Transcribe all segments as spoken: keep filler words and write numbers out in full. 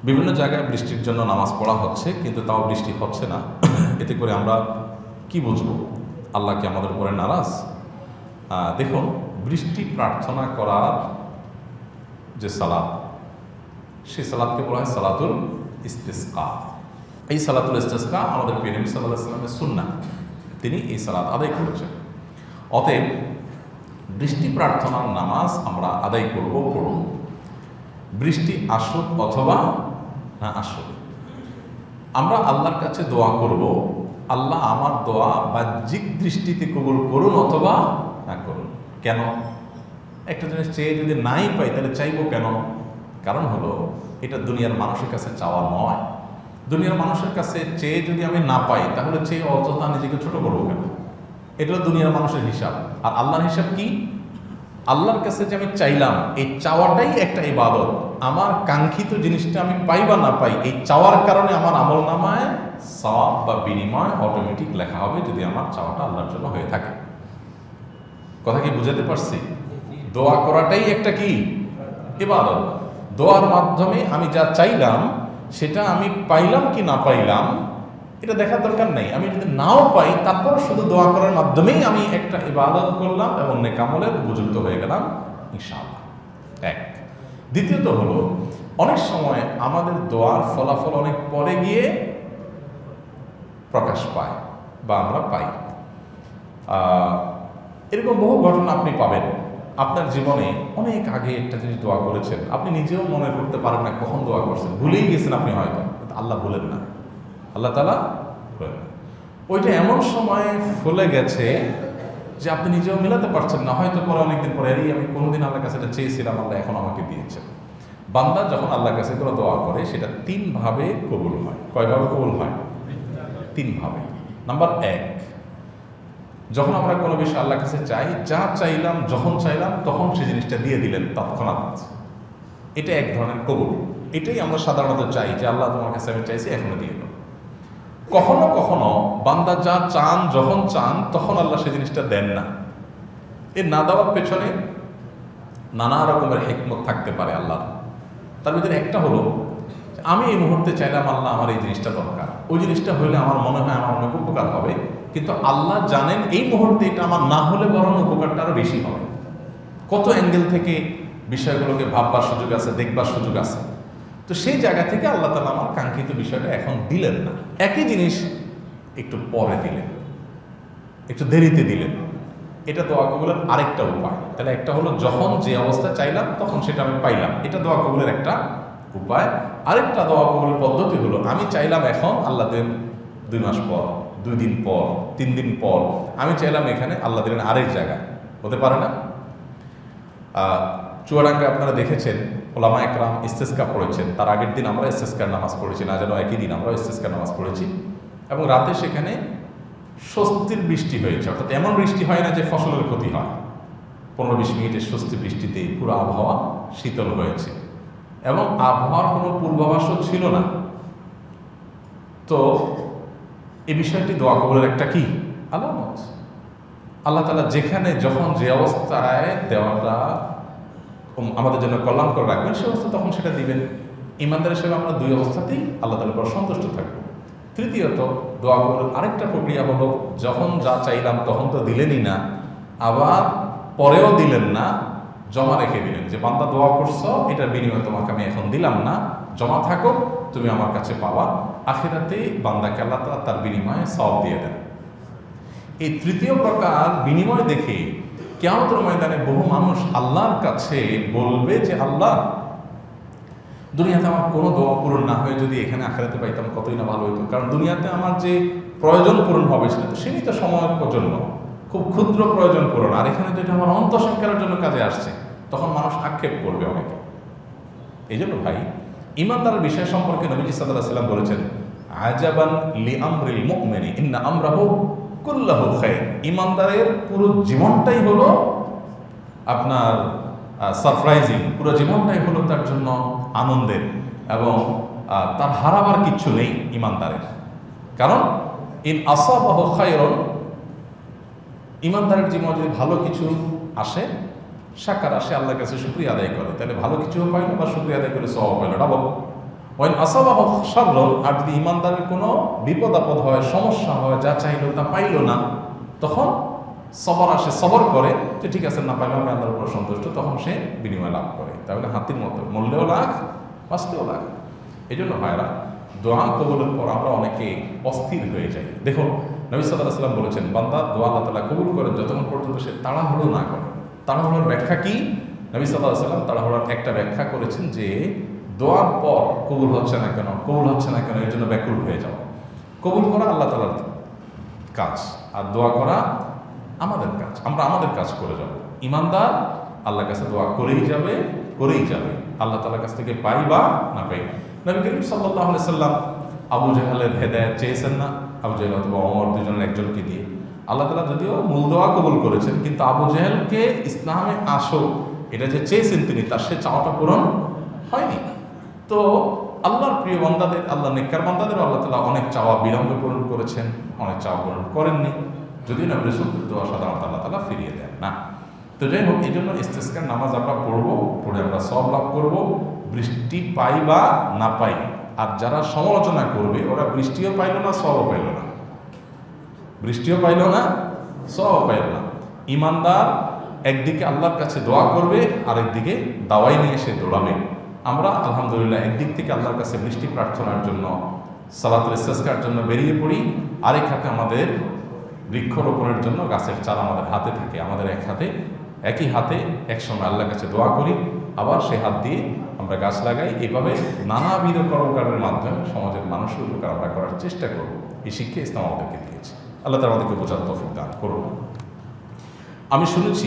বিভিন্ন জায়গায় বৃষ্টির জন্য নামাজ পড়া হচ্ছে, কিন্তু তাও বৃষ্টি হচ্ছে না। এতে করে আমরা কি বুঝবো? আল্লাহ কি আমাদের উপরে নারাজ? দেখুন, বৃষ্টি প্রার্থনা করার যে সালাত, সেই সালাতকে বলা হয় সালাতুল ইস্তিসকা। এই সালাতুল ইস্তিসকা আমাদের প্রিয় নবী সাল্লাল্লাহু আলাইহি ওয়াসাল্লামের সুন্নাহ, তিনি এই সালাত আদায় করেছেন। অতএব বৃষ্টি প্রার্থনার নামাজ আমরা আদায় করব পড়ব, বৃষ্টি আসুক অথবা না আসুক। আমরা আল্লাহর কাছে দোয়া করব, আল্লাহ আমার দোয়া বাহ্যিক দৃষ্টিতে কবুল করুন অথবা না করুন। কেন? একটা জিনিস চেয়ে যদি নাই পাই তাহলে চাইবো কেন? কারণ হলো এটা দুনিয়ার মানুষের কাছে চাওয়া নয়। দুনিয়ার মানুষের কাছে চেয়ে যদি আমি না পাই তাহলে চেয়ে অযথা নিজেকে ছোট করবো কেন? এটা হলো দুনিয়ার মানুষের হিসাব। আর আল্লাহর হিসাব কি? আল্লাহর কাছে যে আমি চাইলাম, এই চাওয়াটাই একটা ইবাদত। আমার কাঙ্ক্ষিত জিনিসটা আমি পাই বা না পাই, এই চাওয়ার কারণে আমার আমল নামায় সওয়াব বা বিনিময় অটোমেটিক লেখা হবে, যদি আমার চাওয়াটা আল্লাহর জন্য হয়ে থাকে। কথা কি বুঝাতে পারছি? দোয়া করাটাই একটা কি ইবাদত। দোয়ার মাধ্যমে আমি যা চাইলাম সেটা আমি পাইলাম কি না পাইলাম এটা দেখার দরকার নেই। আমি যদি নাও পাই তারপর শুধু দোয়া করার মাধ্যমেই আমি একটা ইবাদত করলাম এবং নেক আমলের উপযুক্ত হয়ে গেলাম ইনশাআল্লাহ। এক। দ্বিতীয়ত হলো, অনেক সময় আমাদের দোয়ার ফলাফল অনেক পরে গিয়ে প্রকাশ পায় বা আমরা পাই। এরকম বহু ঘটনা আপনি পাবেন। আপনার জীবনে অনেক আগে একটা জিনিস দোয়া করেছেন, আপনি নিজেও মনে করতে পারেন না কখন দোয়া করছেন, ভুলেই গেছেন আপনি হয়তো, আল্লাহ বলেন না, আল্লাহ তাআলা বলেন না। ওইটা এমন সময় ফুলে গেছে যে আপনি নিজেও মিলাতে পারছেন না। হয়তো পরে অনেকদিন পরে, এই আমি কোনোদিন আল্লাহর কাছে এটা চেয়েছিলাম, আল্লাহ এখন আমাকে দিয়েছেন। বান্দা যখন আল্লাহর কাছে কোনো দোয়া করে সেটা তিনভাবে কবুল হয়। কয়ভাবে কবুল হয়? তিনভাবে। নাম্বার এক, যখন আমরা কোনো বিষয় আল্লাহর কাছে চাই, যা চাইলাম যখন চাইলাম তখন সেই জিনিসটা দিয়ে দিলেন তৎক্ষণাৎ, এটা এক ধরনের কবুল। এটাই আমরা সাধারণত চাই যে আল্লাহ তোমার কাছে আমি চাইছি, এখনো দিয়ে দাও। কখনো কখনো বান্দা যা চান যখন চান তখন আল্লাহ সেই জিনিসটা দেন না। এর না দেওয়ার পেছনে নানা রকমের হিকমত থাকতে পারে আল্লাহ। তার ভিতরে একটা হলো, আমি এই মুহূর্তে চাইলাম আল্লাহ আমার এই জিনিসটা দরকার, ওই জিনিসটা হলে আমার মনে হয় আমার অনেক উপকার হবে, কিন্তু আল্লাহ জানেন এই মুহূর্তে এটা আমার না হলে বরং উপকারটা আরো বেশি হবে। কত অ্যাঙ্গেল থেকে বিষয়গুলোকে ভাববার সুযোগ আছে, দেখবার সুযোগ আছে। তো সেই জায়গা থেকে আল্লাহ তাআলা আমার কাঙ্ক্ষিত বিষয়টা এখন দিলেন না, একই জিনিস একটু পরে দিলেন, একটু দেরিতে দিলেন। এটা দোয়া কবুলের আরেকটা উপায়। তাহলে একটা হলো যখন যে অবস্থা চাইলাম তখন সেটা আমি পাইলাম, এটা দোয়া কবুলের একটা উপায়। আরেকটা দোয়া কবুলের পদ্ধতি হলো, আমি চাইলাম এখন, আল্লাহ দেন দুই মাস পর, দুই দিন পর, তিন দিন পর। আমি চাইলাম এখানে, আল্লাহ দিলেন আরেক জায়গায়। হতে পারে না? চুয়াডাঙ্গায় আপনারা দেখেছেন ওলামা একরাম ইস্তেসকা পড়েছেন, তার আগের দিন আমরা ইস্তেসকার নামাজ পড়েছি, না যেন একই দিন আমরা ইস্তেসকার নামাজ পড়েছি, এবং রাতে সেখানে স্বস্তির বৃষ্টি হয়েছে। অর্থাৎ এমন বৃষ্টি হয় না যে ফসলের ক্ষতি হয়। পনেরো বিশ মিনিটের স্বস্তি বৃষ্টিতে পুরো আবহাওয়া শীতল হয়েছে এবং আবহাওয়ার কোনো পূর্বাভাসও ছিল না। তো এই বিষয়টি দোয়া কবুলের একটা কি আলামত। আল্লাহ তাআলা যেখানে যখন যে অবস্থায় দেওয়াটা আমাদের জন্য কল্যাণ করে রাখবেন, সে অবস্থা তখন সেটা দিবেন। ইমানদার হিসেবে আমরা দুই অবস্থাতেই আল্লাহ তাআলার উপর সন্তুষ্ট থাকবো। তৃতীয়ত, দোয়া কবুলের আরেকটা প্রক্রিয়া হলো, যখন যা চাইলাম তখন তো দিলেনই না, আবার পরেও দিলেন না, জমা রেখে দিলেন যে বান্দা দোয়া করছো, এটার বিনিময়ে তোমাকে আমি এখন দিলাম না, জমা থাকো, তুমি আমার কাছে পাবা। আখিরাতে বান্দাকে আল্লাহ তাআলা তার বিনিময়ে সওয়াব দিয়ে দেন। এই তৃতীয় প্রকার বিনিময় দেখে কিয়ামতের ময়দানে বহু মানুষ আল্লাহর কাছে বলবে যে আল্লাহ, দুনিয়াতে আমার কোনো দোয়া পূরণ না হয়ে যদি এখানে আখিরাতে পাইতাম কতই না ভালো হইতো। কারণ দুনিয়াতে আমার যে প্রয়োজন পূরণ হবে সেটা তো সীমিত সময়ের জন্য, খুব ক্ষুদ্র প্রয়োজন পূরণ, আর এখানে তো এটা আমার অন্তঃসংস্কারের জন্য কাজে আসছে, তখন মানুষ আক্ষেপ করবে অনেকে। এই জন্য ভাই, ইমানদারের বিষয় সম্পর্কে নবীজি সাল্লাল্লাহু আলাইহি ওয়াসাল্লাম বলেছেন, আজাবান লিআমরিল মুমিনি ইন্না আমরাহু কুল্লাহু খায়র। ইমানদারের পুরো জীবনটাই হলো আপনার সারপ্রাইজিং, পুরো জীবনটাই হলো তার জন্য আনন্দের, এবং তার হারাবার কিচ্ছু নেই ইমানদারের। কারণ ইন আসাবাহু খায়রুন, ইমানদারের জীবনে যদি ভালো কিছু আসে, শাকার আসে, আল্লাহর কাছে শুকরিয়া আদায় করে, তাহলে ভালো কিছুও পাইল বা শুকরিয়া আদায় করে সওয়াব পাইল, ডাবল। ওয়াইন আসাবাহু শাররুন, আর যদি ইমানদারের কোনো বিপদ আপদ হয়, সমস্যা হয়, যা চাইলো তা পাইল না, তখন সবর আসে, সবর করে যে ঠিক আছে, না পাইলে আমি আল্লাহর উপর সন্তুষ্ট, তখন সে বিনিময় লাভ করে। তাহলে হাতির মতো মরলেও লাখ, বাঁচতেও লাখ। এই জন্য ভাইরা, দোয়া কবুলের পর আমরা অনেকে অস্থির হয়ে যাই। দেখুন, নবী সাল্লাল্লাহু আলাইহি ওয়াসাল্লাম বলেছেন, বান্দা দোয়া আল্লাহ তাআলা কবুল করেন যতক্ষণ পর্যন্ত সে তাড়াহুড়ো না করে। তাড়াহুড়োর ব্যাখ্যা কি? নবী সাল্লাল্লাহু আলাইহি ওয়াসাল্লাম তাড়াহুড়োর একটা ব্যাখ্যা করেছেন যে দোয়ার পর কবুল হচ্ছে না কেন, কবুল হচ্ছে না কেন, এর জন্য ব্যাকুল হয়ে যাওয়া। কবুল করা আল্লাহ তাআলার কাজ, আর দোয়া করা আমাদের কাজ। আমরা আমাদের কাজ করে যাব। ইমানদার আল্লাহর কাছে দোয়া করেই যাবে, করেই যাবে, আল্লাহ তাআলার কাছ থেকে পাই বা না পাই। নবী করিম সাল্লাল্লাহু আলাইহি সাল্লাম আবু জাহেলের হেদায়েত চেয়েছেন না? আবু জাহেল অথবা ওমর দুজনের একজনকে দিয়ে। আল্লাহ তাআলা যদিও মূল দোয়া কবুল করেছেন, কিন্তু আবু জাহেলকে ইসলামে আসো এটা যে চেয়েছেন তিনি, তার সে চাওয়াটা পূরণ হয়নি। তো আল্লাহর প্রিয় বান্দাদের, আল্লাহ নেককার বান্দাদেরও আল্লাহ তাআলা অনেক চাওয়া বিলম্বে পূরণ করেছেন, অনেক চাওয়া পূরণ করেননি। যদিও নবী রাসূলের দোয়া সাধারণত আল্লাহ তাআলা ফিরিয়ে দেন না। তো যাই হোক, এই জন্য ইস্তিসকার নামাজ আমরা পড়বো, পড়ে আমরা সওয়াব লাভ করবো, বৃষ্টি পাই বা না পাই। আর যারা সমালোচনা করবে, ওরা বৃষ্টিও পাইল না, সওয়াবও পাইল না, বৃষ্টিও পাইল না, সওয়াবও পাইল না। ইমানদার একদিকে আল্লাহর কাছে দোয়া করবে, আরেকদিকে দাওয়াই নিয়ে সে দৌড়াবে। আমরা আলহামদুলিল্লাহ একদিক থেকে আল্লাহর কাছে বৃষ্টি প্রার্থনার জন্য, সালাতুল ইস্তিসকার জন্য বেরিয়ে পড়ি, আরেক হাতে আমাদের বৃক্ষরোপণের জন্য গাছের চারা আমাদের হাতে থাকে। আমাদের এক হাতে, একই হাতে একসময় আল্লাহর কাছে দোয়া করি, আবার সে হাত দিয়ে আমরা গাছ লাগাই। এভাবে নানাবিধ কর্মকাণ্ডের মাধ্যমে সমাজের মানুষের উপকার আমরা করার চেষ্টা করব। এই শিক্ষা ইসলাম আমাদেরকে দিয়েছে। আল্লাহ তাআলা আমাদেরকে বোঝার তৌফিক দান করুন। আমি শুনেছি,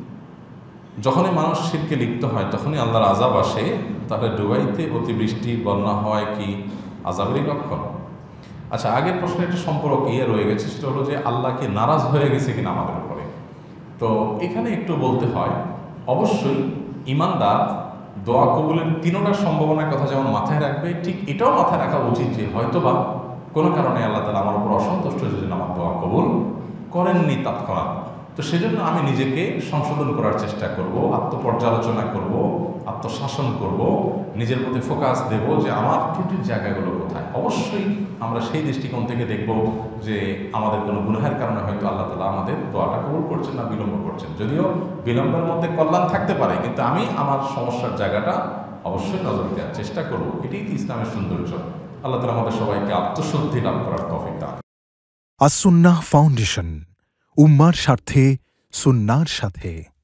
যখনই মানুষ শিরকে লিপ্ত হয় তখনই আল্লাহর আযাব আসে। তাহলে দুবাইতে অতিবৃষ্টি, বন্যা হয় কি আযাবেরই লক্ষণ? আচ্ছা, আগের প্রশ্নের একটা সম্পর্ক ইয়ে রয়ে গেছে, সেটা হলো যে আল্লাহকে নারাজ হয়ে গেছে কিনা আমাদের উপরে। তো এখানে একটু বলতে হয়, অবশ্যই ইমানদার দোয়া কবুলের তিনটার সম্ভাবনার কথা যেমন মাথায় রাখবে, ঠিক এটাও মাথায় রাখা উচিত যে হয়তোবা কোনো কারণে আল্লাহ তাআলা আমার উপর অসন্তুষ্ট, যেদিন আমার দোয়া কবুল করেননি তৎক্ষণাৎ। তো সেজন্য আমি নিজেকে সংশোধন করার চেষ্টা করব, আত্মপর্যালোচনা করব, আত্মশাসন করব, নিজের প্রতি ফোকাস দেব যে আমার ত্রুটির জায়গাগুলো কোথায়। অবশ্যই আমরা সেই দৃষ্টিকোণ থেকে দেখব যে আমাদের কোনো গুনাহের কারণে হয়তো আল্লাহ তাআলা আমাদের দোয়াটা কবুল করছেন না, বিলম্ব করছেন। যদিও বিলম্বের মধ্যে কল্যাণ থাকতে পারে, কিন্তু আমি আমার সমস্যার জায়গাটা অবশ্যই নজর দেওয়ার চেষ্টা করব। এটাই তো ইসলামের সৌন্দর্য। আল্লাহ তাআলা আমাদের সবাইকে আত্মশুদ্ধি লাভ করার তৌফিক দান। আস-সুন্নাহ ফাউন্ডেশন, উম্মার স্বার্থে সুন্নাহর সাথে।